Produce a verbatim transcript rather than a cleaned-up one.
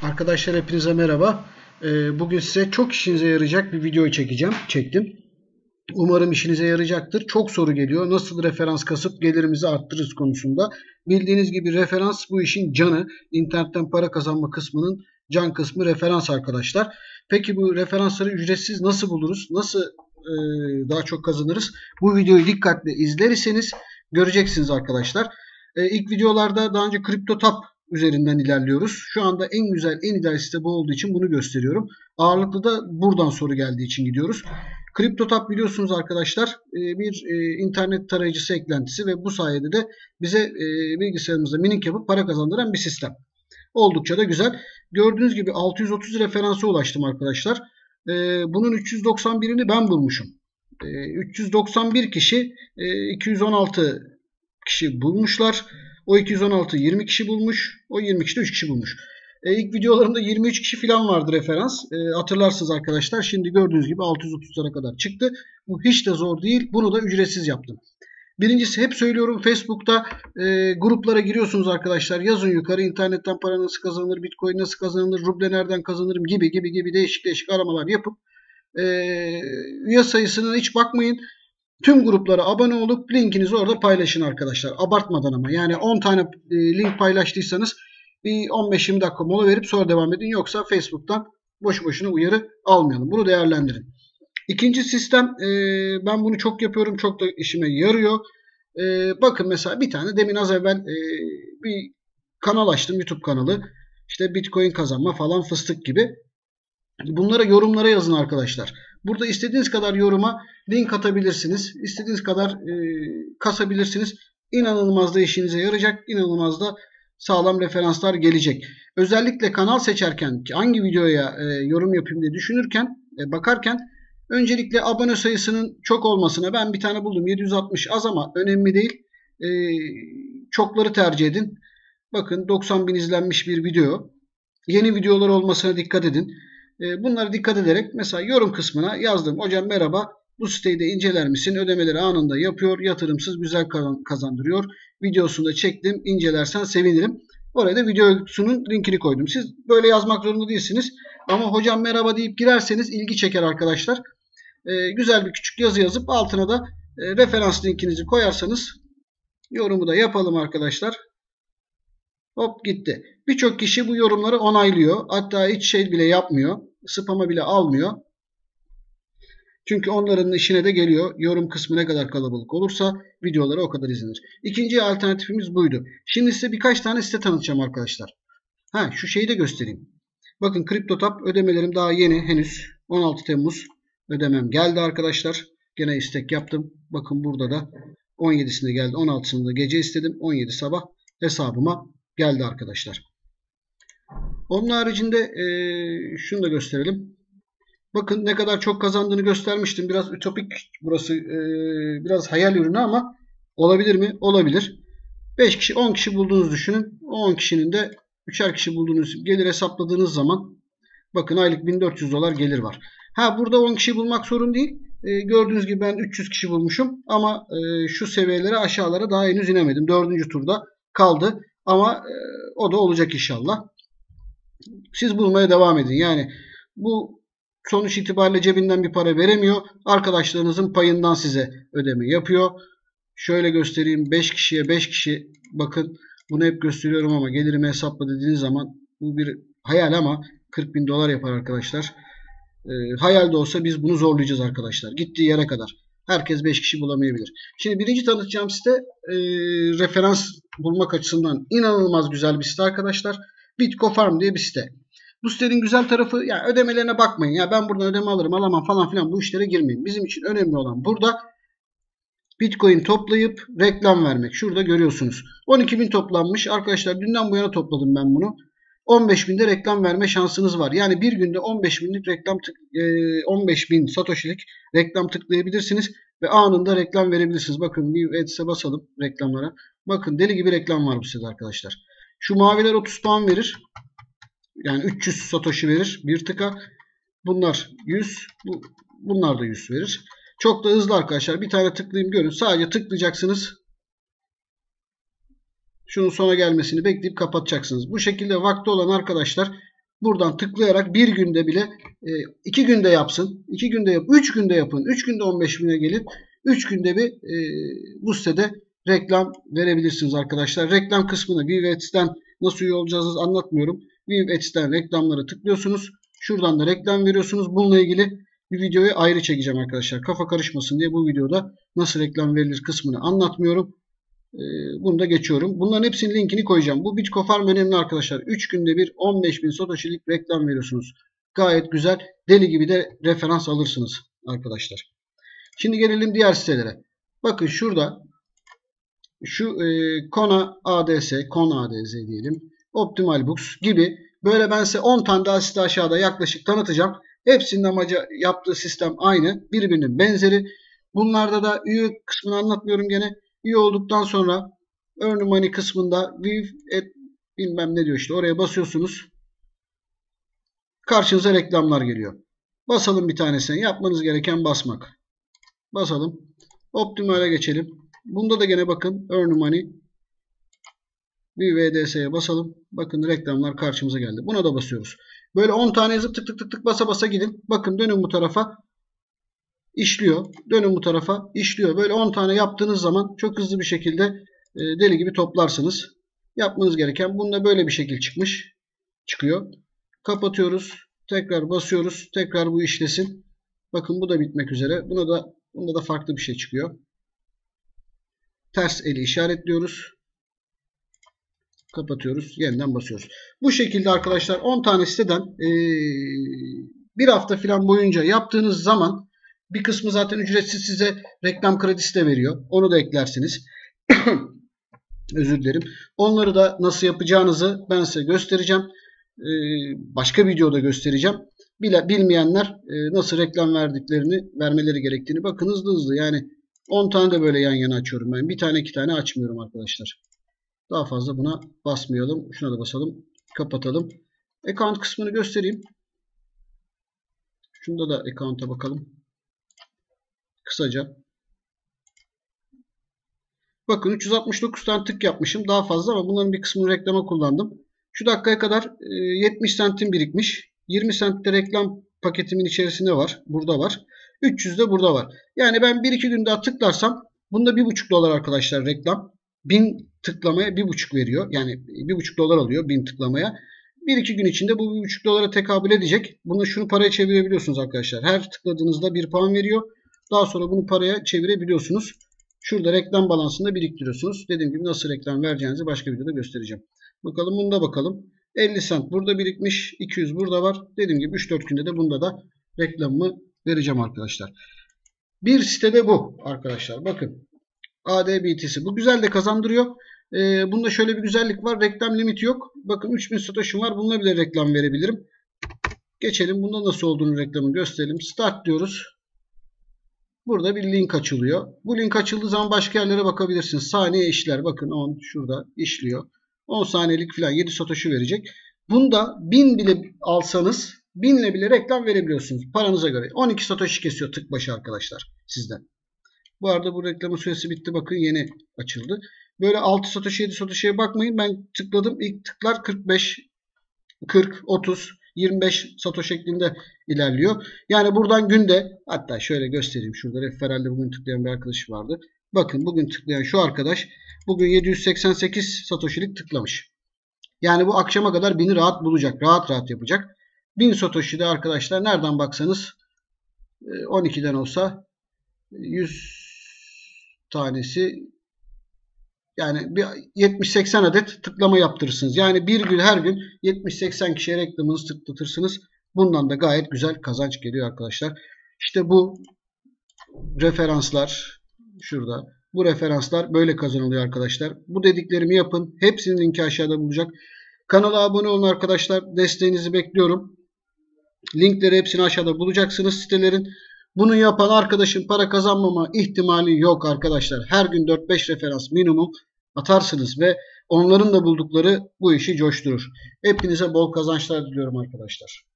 Arkadaşlar hepinize merhaba. Ee, Bugün size çok işinize yarayacak bir video çekeceğim. Çektim. Umarım işinize yarayacaktır. Çok soru geliyor. Nasıl referans kasıp gelirimizi arttırırız konusunda. Bildiğiniz gibi referans bu işin canı. İnternetten para kazanma kısmının can kısmı referans arkadaşlar. Peki bu referansları ücretsiz nasıl buluruz? Nasıl e, daha çok kazanırız? Bu videoyu dikkatle izlerseniz göreceksiniz arkadaşlar. E, ilk videolarda daha önce CryptoTap üzerinden ilerliyoruz. Şu anda en güzel, en ideal site bu olduğu için bunu gösteriyorum. Ağırlıklı da buradan soru geldiği için gidiyoruz. CryptoTap biliyorsunuz arkadaşlar bir internet tarayıcısı eklentisi ve bu sayede de bize bilgisayarımızda mining yapıp para kazandıran bir sistem. Oldukça da güzel. Gördüğünüz gibi altı yüz otuz referansa ulaştım arkadaşlar. Bunun üç yüz doksan birini ben bulmuşum. üç yüz doksan bir kişi iki yüz on altı kişi bulmuşlar. O iki yüz on altı yirmi kişi bulmuş. O yirmi kişi de üç kişi bulmuş. E, ilk videolarımda yirmi üç kişi falan vardı referans. E, hatırlarsınız arkadaşlar. Şimdi gördüğünüz gibi altı yüz otuzlara kadar çıktı. Bu hiç de zor değil. Bunu da ücretsiz yaptım. Birincisi hep söylüyorum, Facebook'ta e, gruplara giriyorsunuz arkadaşlar. Yazın yukarı internetten para nasıl kazanılır, Bitcoin nasıl kazanılır, ruble nereden kazanırım gibi gibi gibi değişik değişik aramalar yapıp e, üye sayısına hiç bakmayın. Tüm gruplara abone olup linkinizi orada paylaşın arkadaşlar. Abartmadan ama. Yani on tane e, link paylaştıysanız bir on beş yirmi dakika mola verip sonra devam edin. Yoksa Facebook'tan boşu boşuna uyarı almayalım. Bunu değerlendirin. İkinci sistem, e, ben bunu çok yapıyorum. Çok da işime yarıyor. E, bakın mesela bir tane demin az evvel e, bir kanal açtım. YouTube kanalı. İşte Bitcoin kazanma falan fıstık gibi. Bunlara yorumlara yazın arkadaşlar. Burada istediğiniz kadar yoruma link atabilirsiniz. İstediğiniz kadar e, kasabilirsiniz. İnanılmaz da işinize yarayacak. İnanılmaz da sağlam referanslar gelecek. Özellikle kanal seçerken hangi videoya e, yorum yapayım diye düşünürken, e, bakarken öncelikle abone sayısının çok olmasına, ben bir tane buldum yedi yüz altmış az ama önemli değil. E, çokları tercih edin. Bakın doksan bin izlenmiş bir video. Yeni videolar olmasına dikkat edin. Bunlara dikkat ederek mesela yorum kısmına yazdım. Hocam merhaba, bu siteyi de inceler misin? Ödemeleri anında yapıyor. Yatırımsız güzel kazandırıyor. Videosunu da çektim. İncelersen sevinirim. Oraya da videosunun linkini koydum. Siz böyle yazmak zorunda değilsiniz. Ama hocam merhaba deyip girerseniz ilgi çeker arkadaşlar. Ee, güzel bir küçük yazı yazıp altına da e, referans linkinizi koyarsanız yorumu da yapalım arkadaşlar. Hop gitti. Birçok kişi bu yorumları onaylıyor. Hatta hiç şey bile yapmıyor. Spam'a bile almıyor. Çünkü onların işine de geliyor. Yorum kısmı ne kadar kalabalık olursa videoları o kadar izlenir. İkinci alternatifimiz buydu. Şimdi size birkaç tane site tanıtacağım arkadaşlar. Ha, şu şeyi de göstereyim. Bakın CryptoTap ödemelerim daha yeni henüz. on altı Temmuz ödemem geldi arkadaşlar. Gene istek yaptım. Bakın burada da on yedisinde geldi. on altısında gece istedim. on yedi sabah hesabıma geldi arkadaşlar. Onun haricinde e, şunu da gösterelim. Bakın ne kadar çok kazandığını göstermiştim. Biraz ütopik burası. E, biraz hayal ürünü ama olabilir mi? Olabilir. beş kişi on kişi bulduğunuzu düşünün. O on kişinin de üçer kişi bulduğunuz gelir hesapladığınız zaman bakın aylık bin dört yüz dolar gelir var. Ha, burada on kişi bulmak sorun değil. E, gördüğünüz gibi ben üç yüz kişi bulmuşum. Ama e, şu seviyelere aşağılara daha henüz inemedim. dördüncü turda kaldı. Ama e, o da olacak inşallah. Siz bulmaya devam edin. Yani bu sonuç itibariyle cebinden bir para veremiyor. Arkadaşlarınızın payından size ödeme yapıyor. Şöyle göstereyim. beş kişiye beş kişi, bakın bunu hep gösteriyorum ama gelirimi hesapla dediğiniz zaman bu bir hayal ama kırk bin dolar yapar arkadaşlar. E, hayal de olsa biz bunu zorlayacağız arkadaşlar. Gittiği yere kadar. Herkes beş kişi bulamayabilir. Şimdi birinci tanıtacağım site e, referans bulmak açısından inanılmaz güzel bir site arkadaşlar. BitcoFarm diye bir site. Bu sitenin güzel tarafı, yani ödemelerine bakmayın. Ya ben buradan ödeme alırım alamam falan filan, bu işlere girmeyin. Bizim için önemli olan burada Bitcoin toplayıp reklam vermek. Şurada görüyorsunuz. on iki bin toplanmış. Arkadaşlar dünden bu yana topladım ben bunu. on beş binde reklam verme şansınız var. Yani bir günde on beş binlik reklam tık, on beş bin satoshi'lik reklam tıklayabilirsiniz ve anında reklam verebilirsiniz. Bakın bir Ads'e basalım reklamlara. Bakın deli gibi reklam var bu sitede arkadaşlar. Şu maviler otuz puan verir. Yani üç yüz satoshi verir bir tıka. Bunlar yüz. Bu, bunlar da yüz verir. Çok da hızlı arkadaşlar. Bir tane tıklayayım görün. Sadece tıklayacaksınız. Şunun sona gelmesini bekleyip kapatacaksınız. Bu şekilde vakti olan arkadaşlar buradan tıklayarak bir günde bile e, iki günde yapsın. iki günde yap. üç günde yapın. üç günde on beş bine gelin. üç günde bir e, bu sitede reklam verebilirsiniz arkadaşlar. Reklam kısmını Viv Ads'ten nasıl üye olacağınızı anlatmıyorum. Viv Ads'ten reklamlara tıklıyorsunuz. Şuradan da reklam veriyorsunuz. Bununla ilgili bir videoyu ayrı çekeceğim arkadaşlar. Kafa karışmasın diye bu videoda nasıl reklam verilir kısmını anlatmıyorum. Bunu da geçiyorum. Bunların hepsinin linkini koyacağım. Bu Bitcofarm önemli arkadaşlar. üç günde bir on beş bin Satoshi'lik reklam veriyorsunuz. Gayet güzel. Deli gibi de referans alırsınız arkadaşlar. Şimdi gelelim diğer sitelere. Bakın şurada şu e, Kona A D S, Kona A D S diyelim. Optimal Books gibi böyle ben size on tane daha site aşağıda yaklaşık tanıtacağım. Hepsinin amacı yaptığı sistem aynı. Birbirinin benzeri. Bunlarda da üye kısmını anlatmıyorum gene. Üye olduktan sonra Earn Money kısmında Viv et bilmem ne diyor işte oraya basıyorsunuz. Karşınıza reklamlar geliyor. Basalım bir tanesine. Yapmanız gereken basmak. Basalım. Optimal'e geçelim. Bunda da gene bakın Earn Money. Viv A D S'ye basalım. Bakın reklamlar karşımıza geldi. Buna da basıyoruz. Böyle on tane yazıp tık tık tık tık basa basa gidin. Bakın dönün bu tarafa. İşliyor. Dönün bu tarafa. İşliyor. Böyle on tane yaptığınız zaman çok hızlı bir şekilde e, deli gibi toplarsınız. Yapmanız gereken bunda böyle bir şekil çıkmış. Çıkıyor. Kapatıyoruz. Tekrar basıyoruz. Tekrar bu işlesin. Bakın bu da bitmek üzere. Buna da bunda da farklı bir şey çıkıyor. Ters eli işaretliyoruz. Kapatıyoruz. Yeniden basıyoruz. Bu şekilde arkadaşlar on tane siteden e, bir hafta falan boyunca yaptığınız zaman bir kısmı zaten ücretsiz size reklam kredisi de veriyor. Onu da eklersiniz. Özür dilerim. Onları da nasıl yapacağınızı ben size göstereceğim. Ee, başka videoda göstereceğim. Bile, bilmeyenler e, nasıl reklam verdiklerini, vermeleri gerektiğini bakın hızlı hızlı. Yani on tane de böyle yan yana açıyorum ben. Bir tane iki tane açmıyorum arkadaşlar. Daha fazla buna basmayalım. Şuna da basalım. Kapatalım. Account kısmını göstereyim. Şunda da account'a bakalım. Kısaca. Bakın üç yüz altmış dokuz tane tık yapmışım. Daha fazla ama bunların bir kısmını reklama kullandım. Şu dakikaya kadar yetmiş sentim birikmiş. yirmi sentte reklam paketimin içerisinde var. Burada var. üç yüz de burada var. Yani ben bir iki gün daha tıklarsam bunda bir buçuk dolar arkadaşlar reklam. bin tıklamaya bir buçuk veriyor. Yani bir buçuk dolar alıyor bin tıklamaya. bir iki gün içinde bu bir buçuk dolara tekabül edecek. Bunu şunu paraya çevirebiliyorsunuz arkadaşlar. Her tıkladığınızda bir puan veriyor. Daha sonra bunu paraya çevirebiliyorsunuz. Şurada reklam balansında biriktiriyorsunuz. Dediğim gibi nasıl reklam vereceğinizi başka videoda göstereceğim. Bakalım bunda bakalım. elli sent burada birikmiş. iki yüz burada var. Dediğim gibi üç dört günde de bunda da reklamımı vereceğim arkadaşlar. Bir sitede bu arkadaşlar. Bakın. A D B T C. Bu güzel de kazandırıyor. Ee, bunda şöyle bir güzellik var. Reklam limiti yok. Bakın üç bin satoshim var. Bununla bile reklam verebilirim. Geçelim. Bunda nasıl olduğunu reklamı gösterelim. Start diyoruz. Burada bir link açılıyor. Bu link açıldığı zaman başka yerlere bakabilirsiniz. Saniye işler. Bakın on şurada işliyor. on saniyelik falan yedi satoshi verecek. Bunda bin bile alsanız bin ile bile reklam verebiliyorsunuz. Paranıza göre. on iki satoshi kesiyor tık başı arkadaşlar sizden. Bu arada bu reklamın süresi bitti. Bakın yeni açıldı. Böyle altı satoshi yedi satoshi'ye bakmayın. Ben tıkladım. İlk tıklar kırk beş, kırk, otuz, yirmi beş satoshi şeklinde ilerliyor. Yani buradan günde hatta şöyle göstereyim. Şurada referalde bugün tıklayan bir arkadaş vardı. Bakın bugün tıklayan şu arkadaş bugün yedi yüz seksen sekiz satoshi'lik tıklamış. Yani bu akşama kadar bini rahat bulacak. Rahat rahat yapacak. bin satoshi'de arkadaşlar nereden baksanız on ikiden olsa yüz tanesi yani bir yetmiş seksen adet tıklama yaptırırsınız. Yani bir gün her gün yetmiş seksen kişiye reklamınızı tıklatırsınız. Bundan da gayet güzel kazanç geliyor arkadaşlar. İşte bu referanslar şurada. Bu referanslar böyle kazanılıyor arkadaşlar. Bu dediklerimi yapın. Hepsinin linki aşağıda bulacak. Kanala abone olun arkadaşlar. Desteğinizi bekliyorum. Linkleri hepsini aşağıda bulacaksınız sitelerin. Bunu yapan arkadaşın para kazanmama ihtimali yok arkadaşlar. Her gün dört beş referans minimum atarsınız ve onların da buldukları bu işi coşturur. Hepinize bol kazançlar diliyorum arkadaşlar.